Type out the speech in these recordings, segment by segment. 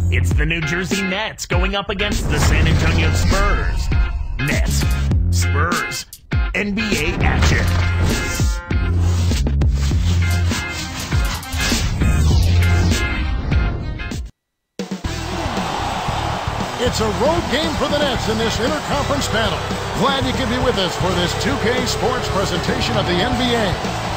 It's the New Jersey Nets going up against the San Antonio Spurs. Nets, Spurs, NBA action. It's a road game for the Nets in this interconference battle. Glad you could be with us for this 2K Sports presentation of the NBA.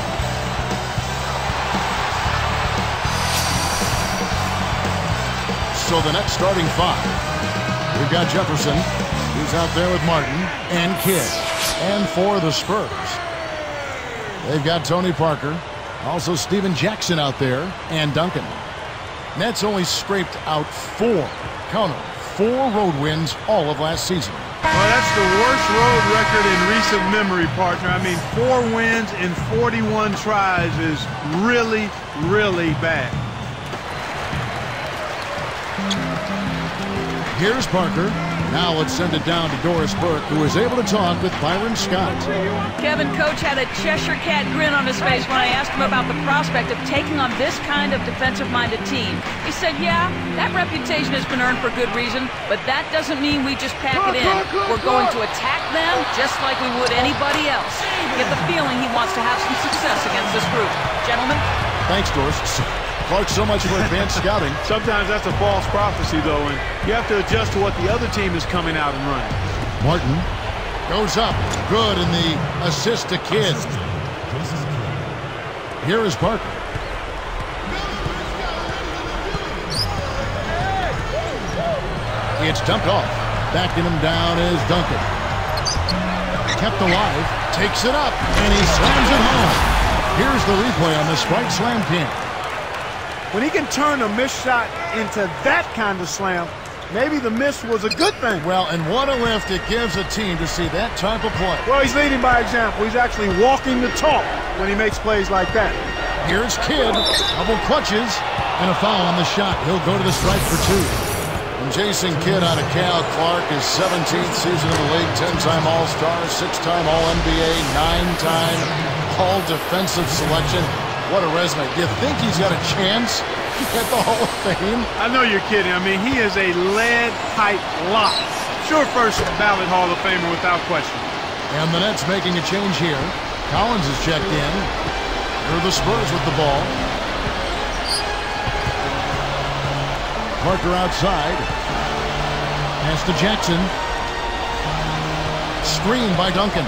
So the Nets starting five. We've got Jefferson, who's out there with Martin, and Kidd. And for the Spurs, they've got Tony Parker, also Stephen Jackson out there, and Duncan. Nets only scraped out four road wins all of last season. Well, that's the worst road record in recent memory, partner. I mean, 4 wins in 41 tries is really, really bad. Here's Parker. Now let's send it down to Doris Burke, who was able to talk with Byron Scott. Kevin, Coach had a Cheshire Cat grin on his face when I asked him about the prospect of taking on this kind of defensive-minded team. He said, yeah, that reputation has been earned for good reason, but that doesn't mean we just pack it in. We're going to attack them just like we would anybody else. Get the feeling he wants to have some success against this group. Gentlemen? Thanks, Doris. Clark, so much for advanced scouting. Sometimes that's a false prophecy, though, and you have to adjust to what the other team is coming out and running. Martin goes up. Good in the assist to Kidd. Here is Parker. It's dumped off. Backing him down is Duncan. Kept alive. Takes it up. And he slams it home. Here's the replay on the Sprite Slam King. When he can turn a missed shot into that kind of slam, maybe the miss was a good thing. Well, and what a lift it gives a team to see that type of play. Well, he's leading by example. He's actually walking the talk when he makes plays like that. Here's Kidd. Double clutches and a foul on the shot. He'll go to the stripe for 2. And Jason Kidd out of Cal. Clark, his 17th season in the league, 10-time All-Star, 6-time All-NBA, 9-time All-Defensive Selection. What a resume. Do you think he's got a chance at the Hall of Fame? I know you're kidding. I mean, he is a lead-pipe lock. Sure, first ballot Hall of Famer without question. And the Nets making a change here. Collins is checked in. Here are the Spurs with the ball. Parker outside. Pass to Jackson. Screen by Duncan.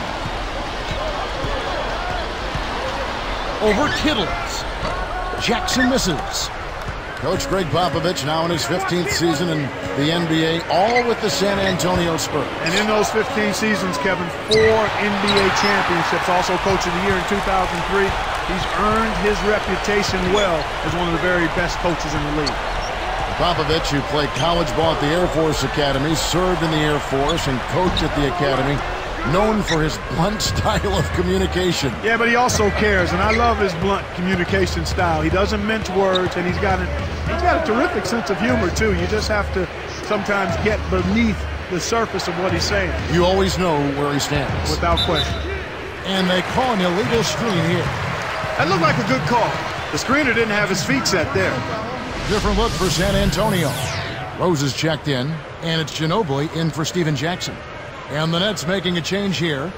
Over Kittles. Jackson misses. Coach Greg Popovich now in his 15th season in the NBA, all with the San Antonio Spurs. And in those 15 seasons, Kevin, 4 NBA championships, also Coach of the Year in 2003. He's earned his reputation well as one of the very best coaches in the league. Popovich, who played college ball at the Air Force Academy, served in the Air Force and coached at the Academy, known for his blunt style of communication. Yeah, but he also cares, and I love his blunt communication style. He doesn't mince words, and he's got a terrific sense of humor, too. You just have to sometimes get beneath the surface of what he's saying. You always know where he stands. Without question. And they call an illegal screen here. That looked like a good call. The screener didn't have his feet set there. Different look for San Antonio. Rose is checked in, and it's Ginobili in for Stephen Jackson. And the Nets making a change here.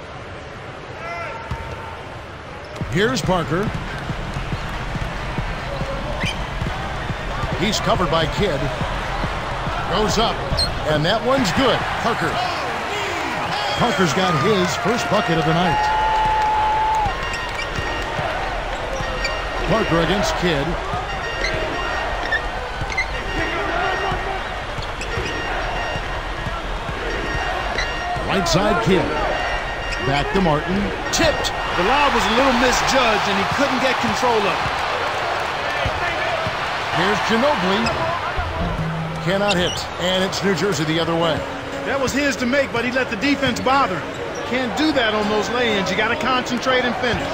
Here's Parker. He's covered by Kidd. Goes up, and that one's good. Parker's got his first bucket of the night. Parker against Kidd. Right side Kidd. Back to Martin. Tipped. The lob was a little misjudged, and he couldn't get control of it. Here's Ginobili. Cannot hit. And it's New Jersey the other way. That was his to make, but he let the defense bother him. Can't do that on those lay-ins. You got to concentrate and finish.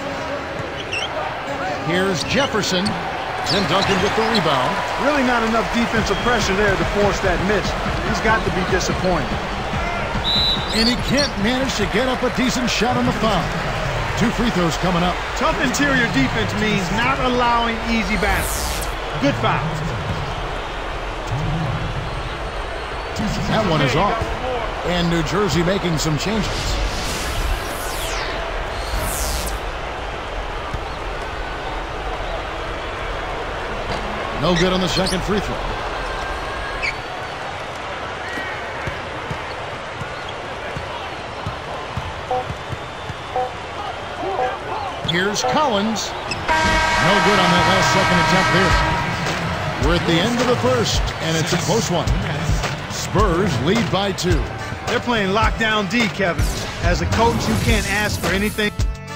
Here's Jefferson. Tim Duncan with the rebound. Really not enough defensive pressure there to force that miss. He's got to be disappointed. And he can't manage to get up a decent shot on the foul. 2 free throws coming up. Tough interior defense means not allowing easy baskets. Good foul. That one is off. And New Jersey making some changes. No good on the second free throw. Here's Collins. No good on that last second attempt there. We're at the end of the first, and it's a close one. Spurs lead by 2. They're playing lockdown D, Kevin. As a coach, you can't ask for anything.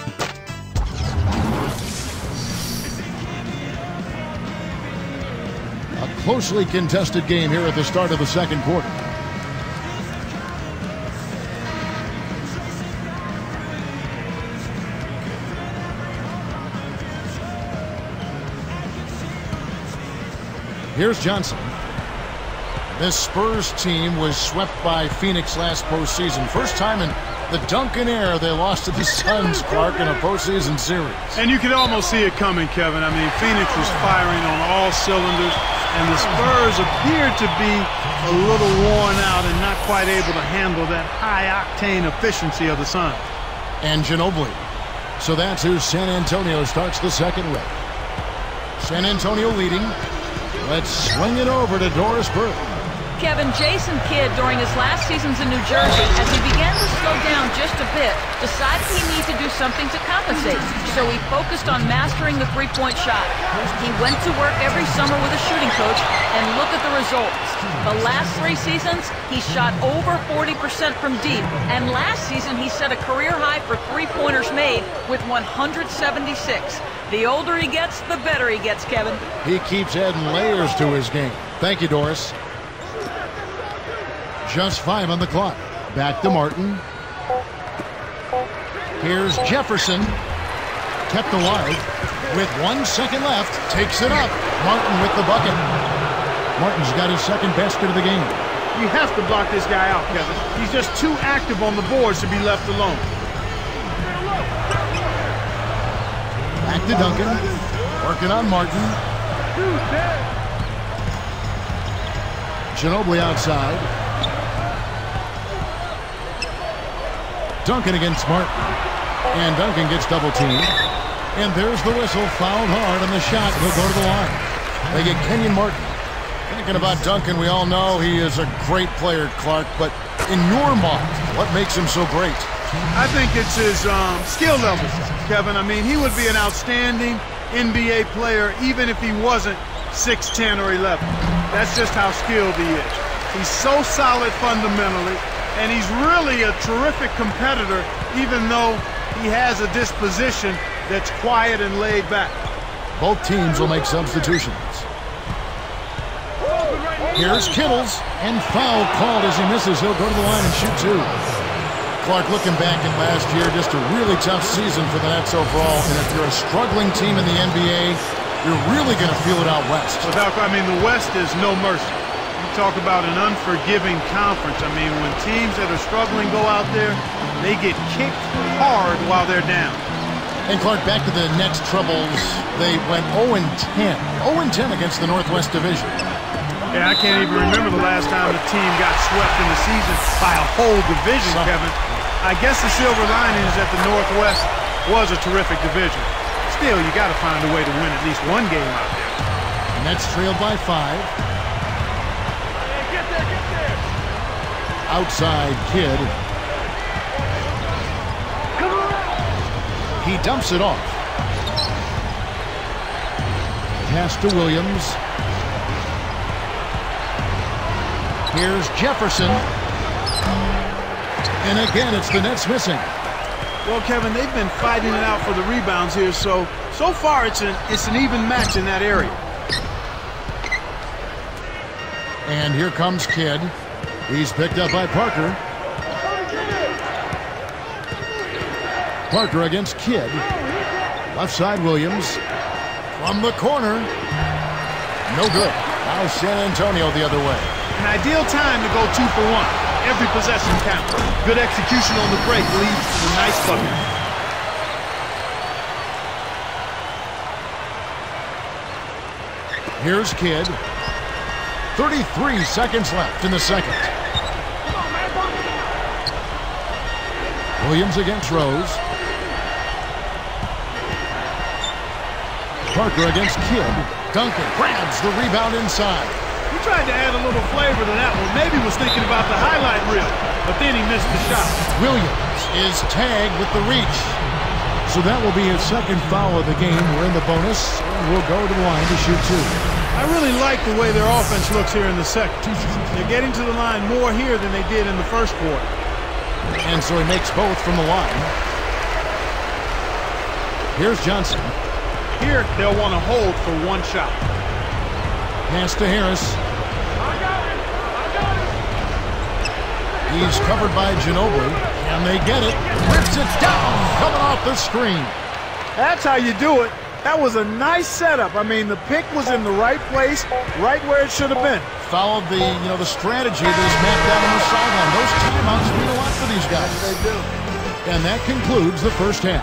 A closely contested game here at the start of the second quarter. Here's Johnson. This Spurs team was swept by Phoenix last postseason. First time in the Duncan era they lost to the Suns, Clark, in a postseason series. And you could almost see it coming, Kevin. I mean, Phoenix was firing on all cylinders, and the Spurs appeared to be a little worn out and not quite able to handle that high-octane efficiency of the Suns. And Ginobili. So that's who San Antonio starts the second with. San Antonio leading. Let's swing it over to Doris Burke. Kevin, Jason Kidd, during his last seasons in New Jersey, as he began to slow down just a bit, decided he needed to do something to compensate. So he focused on mastering the three-point shot. He went to work every summer with a shooting coach, and look at the results. The last 3 seasons, he shot over 40% from deep. And last season, he set a career high for three-pointers made with 176. The older he gets, the better he gets, Kevin. He keeps adding layers to his game. Thank you, Doris. Just 5 on the clock. Back to Martin. Here's Jefferson. Kept alive. With 1 second left. Takes it up. Martin with the bucket. Martin's got his second basket of the game. You have to block this guy out, Kevin. He's just too active on the boards to be left alone. Back to Duncan. Working on Martin. Ginobili outside. Duncan against Martin. And Duncan gets double teamed. And there's the whistle. Fouled hard on the shot. He'll go to the line. They get Kenyon Martin. Thinking about Duncan, we all know he is a great player, Clark. But in your mind, what makes him so great? I think it's his skill level, Kevin. I mean, he would be an outstanding NBA player even if he wasn't 6'10 or 11. That's just how skilled he is. He's so solid fundamentally, and he's really a terrific competitor even though he has a disposition that's quiet and laid back. Both teams will make substitutions. Here's Kittles, and foul called as he misses. He'll go to the line and shoot 2. Clark, looking back at last year, just a really tough season for the Nets overall. And if you're a struggling team in the NBA, you're really going to feel it out west. I mean, the West is no mercy. You talk about an unforgiving conference. I mean, when teams that are struggling go out there, they get kicked hard while they're down. And Clark, back to the Nets' troubles. They went 0-10. 0-10 against the Northwest Division. Yeah, I can't even remember the last time a team got swept in the season by a whole division, Kevin. I guess the silver lining is that the Northwest was a terrific division. Still, you got to find a way to win at least one game out there. Nets trailed by 5. Hey, get there. Outside Kidd. He dumps it off. Pass to Williams. Here's Jefferson. And again, it's the Nets missing. Well, Kevin, they've been fighting it out for the rebounds here, so far it's an even match in that area. And here comes Kidd. He's picked up by Parker. Parker against Kidd. Left side Williams. From the corner. No good. Now San Antonio the other way. An ideal time to go 2 for 1. Every possession counts. Good execution on the break leads to a nice bucket. Here's Kidd. 33 seconds left in the second. Williams against Rose. Parker against Kidd. Duncan grabs the rebound inside. He tried to add a little flavor to that one. Maybe was thinking about the highlight reel, but then he missed the shot. Williams is tagged with the reach. So that will be his second foul of the game. We're in the bonus, and we'll go to the line to shoot two. I really like the way their offense looks here in the second. They're getting to the line more here than they did in the first quarter. And so he makes both from the line. Here's Johnson. Here, they'll want to hold for one shot. Pass to Harris. He's covered by Ginobili, and they get it. Rips it down, coming off the screen. That's how you do it. That was a nice setup. I mean, the pick was in the right place, right where it should have been. Followed the strategy that is mapped out on the sideline. Those timeouts mean a lot for these guys. They do. And that concludes the first half.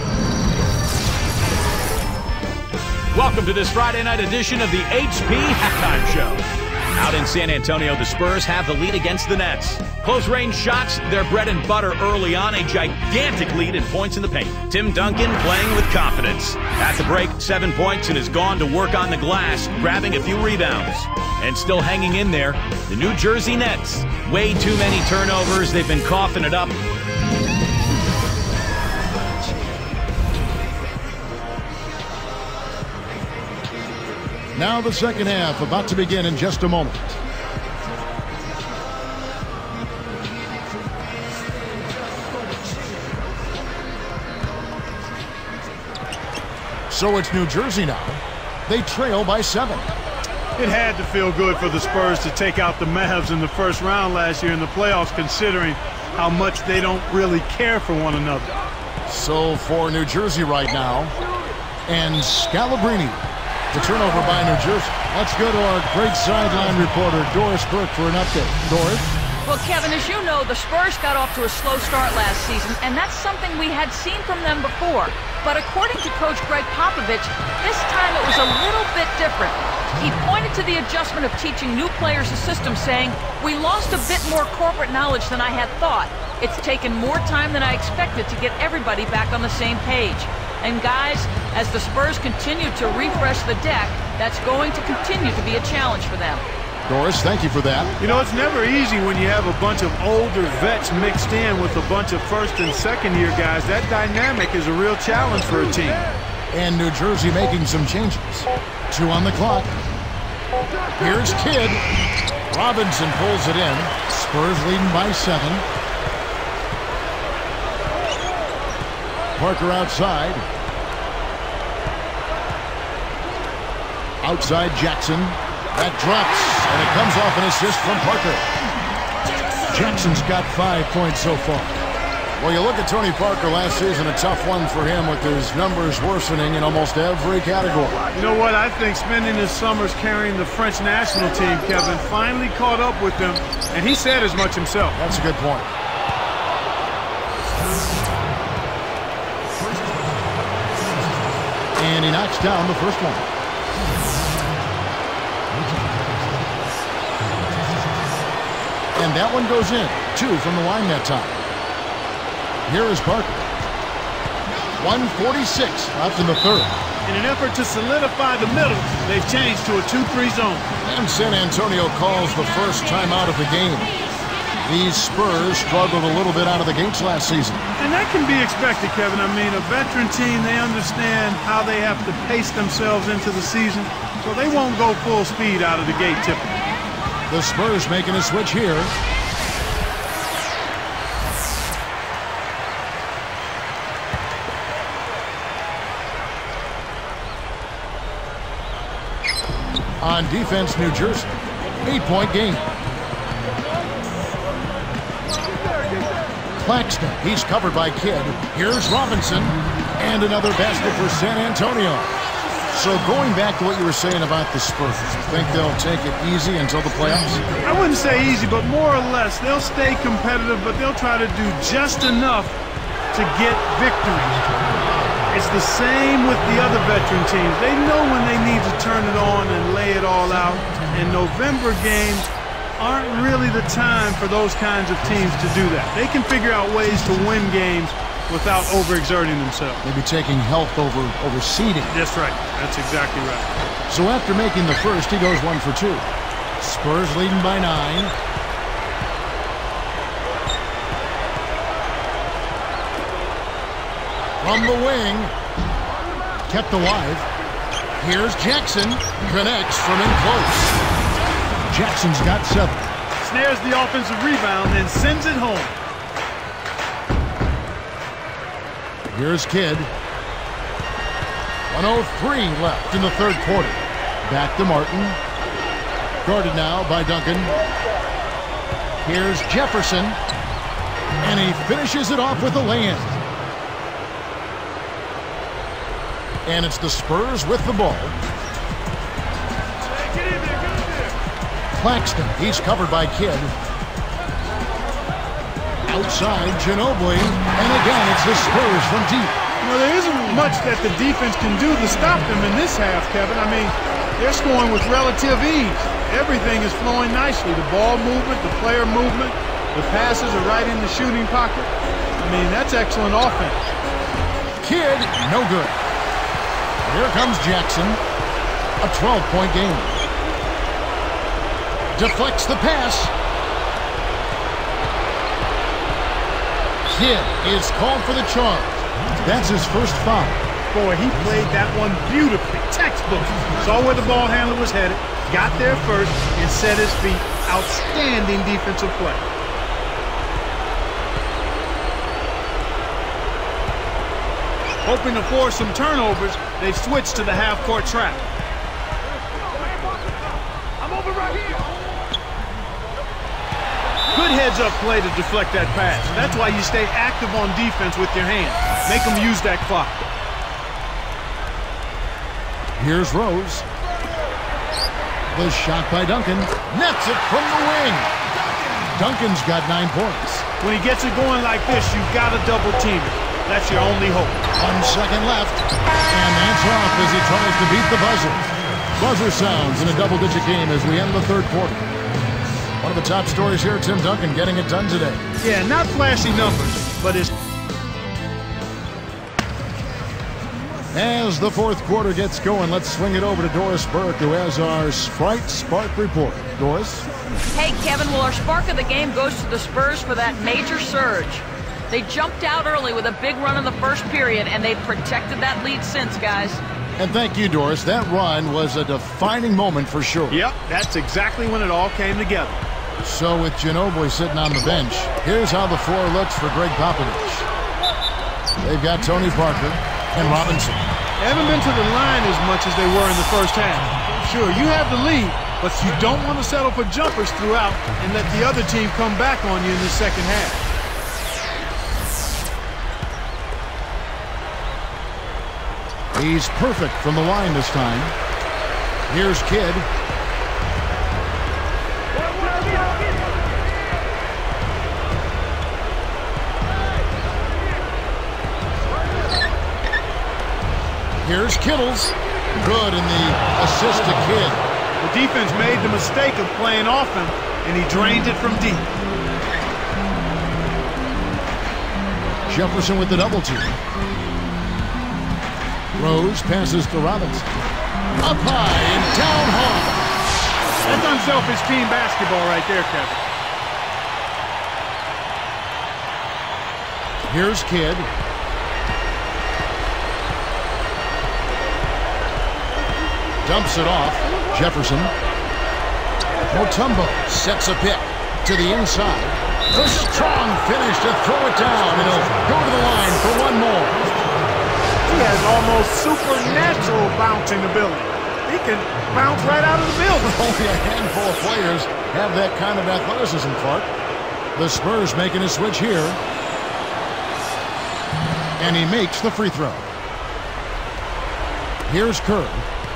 Welcome to this Friday night edition of the HP Halftime Show. Out in San Antonio, the Spurs have the lead against the Nets. Close-range shots, their bread and butter early on, a gigantic lead in points in the paint. Tim Duncan playing with confidence. At the break, 7 points and has gone to work on the glass, grabbing a few rebounds. And still hanging in there, the New Jersey Nets. Way too many turnovers, they've been coughing it up. Now the second half about to begin in just a moment. So it's New Jersey now. They trail by 7. It had to feel good for the Spurs to take out the Mavs in the first round last year in the playoffs, considering how much they don't really care for one another. So for New Jersey right now, and Scalabrine. The turnover by New Jersey. Let's go to our great sideline reporter, Doris Burke, for an update. Doris? Well, Kevin, as you know, the Spurs got off to a slow start last season, and that's something we had seen from them before. But according to Coach Greg Popovich, this time it was a little bit different. He pointed to the adjustment of teaching new players the system, saying, "We lost a bit more corporate knowledge than I had thought. It's taken more time than I expected to get everybody back on the same page." And guys, as the Spurs continue to refresh the deck, that's going to continue to be a challenge for them. Doris, thank you for that. You know, it's never easy when you have a bunch of older vets mixed in with a bunch of first and second year guys. That dynamic is a real challenge for a team. And New Jersey making some changes. 2 on the clock. Here's Kidd. Robinson pulls it in. Spurs leading by 7. Parker outside. Outside Jackson. That drops, and it comes off an assist from Parker. Jackson's got 5 points so far. Well, you look at Tony Parker last season, a tough one for him with his numbers worsening in almost every category. You know what? I think spending his summers carrying the French national team, Kevin, finally caught up with them, and he said as much himself. That's a good point. And he knocks down the first one. And that one goes in. 2 from the line that time. Here is Parker. 1:46 left in the third. In an effort to solidify the middle, they've changed to a 2-3 zone. And San Antonio calls the first timeout of the game. These Spurs struggled a little bit out of the gates last season. And that can be expected, Kevin. I mean, a veteran team, they understand how they have to pace themselves into the season, so they won't go full speed out of the gate typically. The Spurs making a switch here. On defense, New Jersey. 8-point game. Claxton, he's covered by Kidd. Here's Robinson. And another basket for San Antonio. So going back to what you were saying about the Spurs, you think they'll take it easy until the playoffs? I wouldn't say easy, but more or less. They'll stay competitive, but they'll try to do just enough to get victories. It's the same with the other veteran teams. They know when they need to turn it on and lay it all out. and November games aren't really the time for those kinds of teams to do that. They can figure out ways to win games without overexerting themselves. Maybe taking health over seeding. That's right. That's exactly right. So after making the first, he goes 1 for 2. Spurs leading by 9. From the wing. Kept alive. Here's Jackson. Connects from in close. Jackson's got 7. Snares the offensive rebound, then sends it home. Here's Kidd. 1:03 left in the third quarter. Back to Martin. Guarded now by Duncan. Here's Jefferson. And he finishes it off with a lay-in. And it's the Spurs with the ball. Claxton, he's covered by Kidd. Outside, Ginobili. And again, it's the Spurs from deep. You know, there isn't much that the defense can do to stop them in this half, Kevin. I mean, they're scoring with relative ease. Everything is flowing nicely. The ball movement, the player movement, the passes are right in the shooting pocket. I mean, that's excellent offense. Kidd, no good. Here comes Jackson. A 12-point game. Deflects the pass. Kidd is called for the charge. That's his first foul. Boy, he played that one beautifully. Textbook. Saw where the ball handler was headed, got there first, and set his feet. Outstanding defensive play. Hoping to force some turnovers, they've switched to the half-court trap. I'm over right here. Good heads-up play to deflect that pass. That's why you stay active on defense with your hands. Make them use that clock. Here's Rose. The shot by Duncan. Nets it from the wing. Duncan's got 9 points. When he gets it going like this, you've got to double team it. That's your only hope. 1 second left. And that's off as he tries to beat the buzzer. Buzzer sounds in a double-digit game as we end the third quarter. One of the top stories here, Tim Duncan getting it done today. Yeah, not flashy numbers, but it's... As the fourth quarter gets going, let's swing it over to Doris Burke, who has our Sprite Spark report. Doris? Hey, Kevin, well, our spark of the game goes to the Spurs for that major surge. They jumped out early with a big run in the first period, and they've protected that lead since, guys. And thank you, Doris. That run was a defining moment for sure. Yep, that's exactly when it all came together. So with Ginobili sitting on the bench, here's how the floor looks for Greg Popovich. They've got Tony Parker and Robinson. They haven't been to the line as much as they were in the first half. Sure, you have the lead, but you don't want to settle for jumpers throughout and let the other team come back on you in the second half. He's perfect from the line this time. Here's Kidd. Here's Kittles. Good in the assist to Kidd. The defense made the mistake of playing off him, and he drained it from deep. Jefferson with the double team. Rose passes to Robinson. Up high and down hard. That's unselfish team basketball right there, Kevin. Here's Kidd. Dumps it off. Jefferson. Mutombo sets a pick to the inside. The strong finish to throw it down, and he'll go to the line for one more. He has almost supernatural bouncing ability. He can bounce right out of the building. Only a handful of players have that kind of athleticism, Clark. The Spurs making a switch here. And he makes the free throw. Here's Kerr.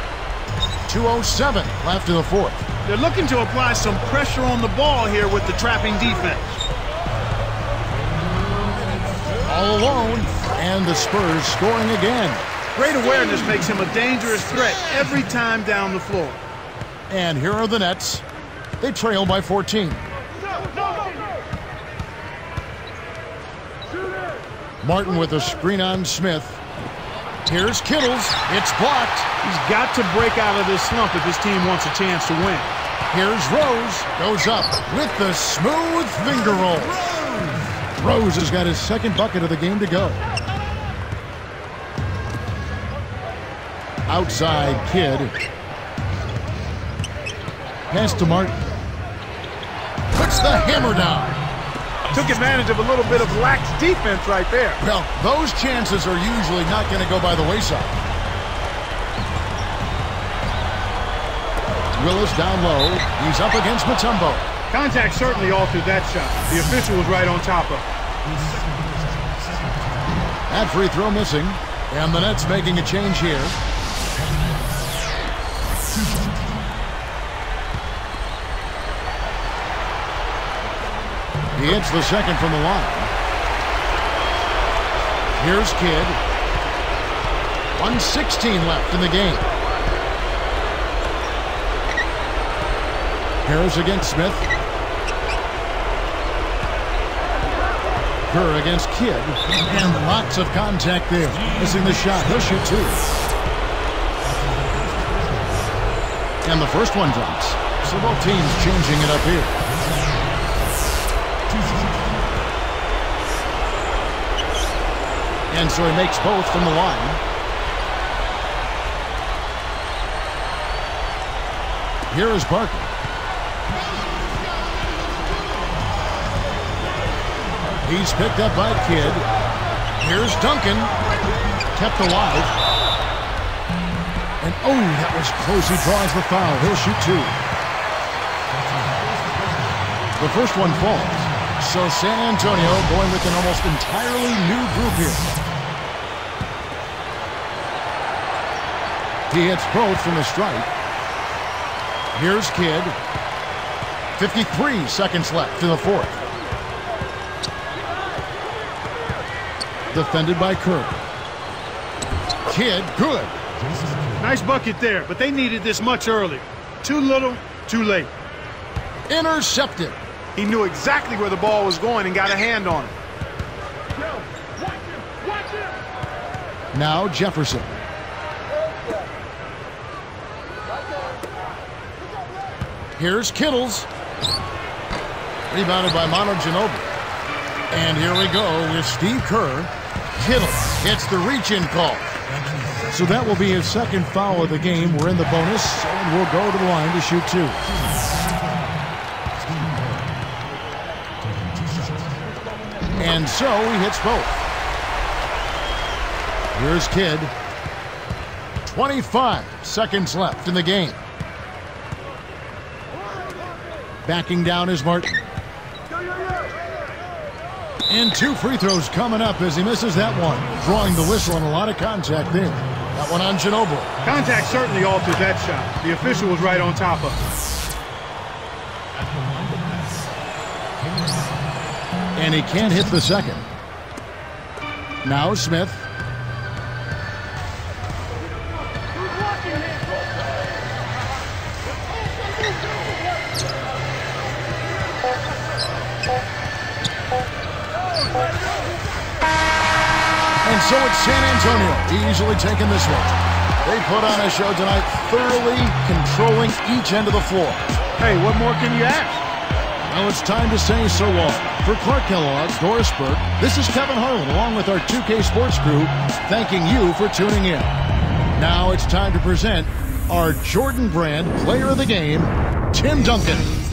2:07 left in the fourth. They're looking to apply some pressure on the ball here with the trapping defense. All alone, and the Spurs scoring again. Great awareness makes him a dangerous threat every time down the floor. And here are the Nets. They trail by 14. Martin with a screen on Smith. Here's Kittles. It's blocked. He's got to break out of this slump if his team wants a chance to win. Here's Rose. Goes up with the smooth finger roll. Rose has got his second bucket of the game to go. Outside Kidd. Pass to Martin. Puts the hammer down. Took advantage of a little bit of lax defense right there. Well, those chances are usually not going to go by the wayside. Willis down low. He's up against Mutombo. Contact certainly altered that shot. The official was right on top of it. That free throw missing. And the Nets making a change here. He hits the second from the line. Here's Kidd. 1:16 left in the game. Harris against Smith. Kerr against Kidd. And lots of contact there. Missing the shot. He'll shoot two. And the first one drops. So both teams changing it up here. And so he makes both from the line. Here is Parker. He's picked up by Kidd. Here's Duncan. Kept alive. And oh, that was close. He draws the foul. He'll shoot two. The first one falls. So San Antonio going with an almost entirely new group here. He hits both from the stripe. Here's Kidd. 53 seconds left in the fourth. Defended by Kerr. Kidd, good. Nice bucket there, but they needed this much earlier. Too little, too late. Intercepted. He knew exactly where the ball was going and got a hand on it. Now Jefferson. Here's Kittles. Rebounded by Manu Ginobili. And here we go with Steve Kerr. Kittles gets the reach-in call. So that will be his second foul of the game. We're in the bonus, and we'll go to the line to shoot two. And so he hits both. Here's Kidd. 25 seconds left in the game. Backing down is Martin. And two free throws coming up as he misses that one. Drawing the whistle and a lot of contact there. That one on Ginobili. Contact certainly altered that shot. The official was right on top of it. And he can't hit the second. Now Smith. And so it's San Antonio easily taking this one. They put on a show tonight, thoroughly controlling each end of the floor. Hey, what more can you ask? Well, it's time to say so long. For Clark Kellogg, Doris Burke, this is Kevin Harlan along with our 2K Sports crew, thanking you for tuning in. Now it's time to present our Jordan Brand Player of the Game, Tim Duncan.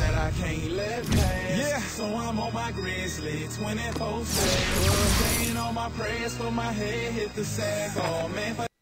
Yeah, so I'm on my Grizzly, 24/7, on my prayers for my head hit the sack. Oh man.